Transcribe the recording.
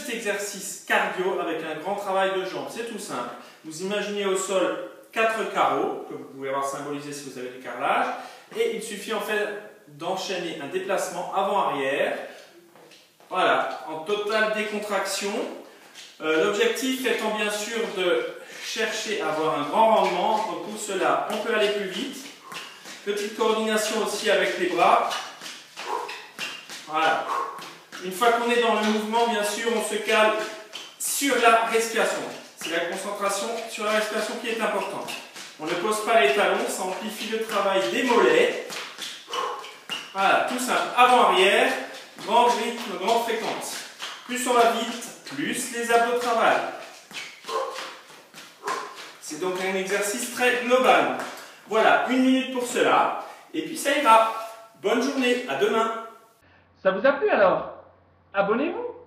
petit exercice cardio avec un grand travail de jambes. C'est tout simple. Vous imaginez au sol 4 carreaux, que vous pouvez avoir symbolisé si vous avez du carrelage, et il suffit en fait d'enchaîner un déplacement avant-arrière, voilà, en totale décontraction. L'objectif étant bien sûr de chercher à avoir un grand rendement. Donc pour cela, on peut aller plus vite. Petite coordination aussi avec les bras. Voilà. Une fois qu'on est dans le mouvement, bien sûr, on se cale sur la respiration. C'est la concentration sur la respiration qui est importante. On ne pose pas les talons, ça amplifie le travail des mollets. Voilà, tout simple. Avant-arrière, grand rythme, grande fréquence. Plus on va vite, plus les abdos travaillent. C'est donc un exercice très global. Voilà, 1 minute pour cela. Et puis ça ira. Bonne journée, à demain. Ça vous a plu alors? Abonnez-vous!